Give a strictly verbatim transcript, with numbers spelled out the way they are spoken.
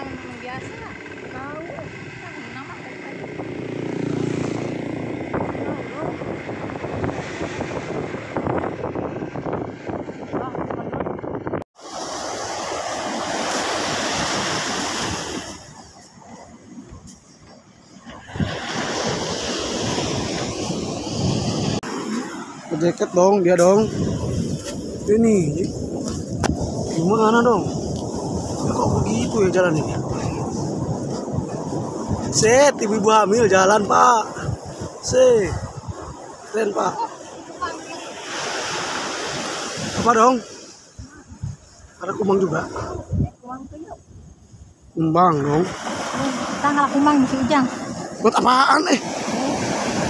memang biasa. Tahu. Tahu nama dari tadi. Jaket dong dia dong. Ini gimana dong? Kok begitu ya jalan ini? Set, ibu-ibu hamil jalan pak. Set, keren pak. Apa dong? Ada kumang juga. Kumbang dong. Kita ngalah kumang di Ujang. Buat apaan eh?